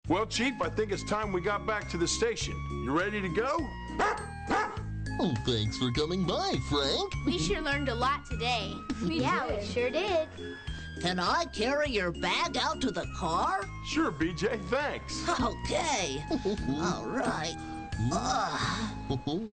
Well, Chief, I think it's time we got back to the station. You ready to go? Oh, thanks for coming by, Frank. We sure learned a lot today. We sure did. Can I carry your bag out to the car? Sure, BJ, thanks. Okay. All right.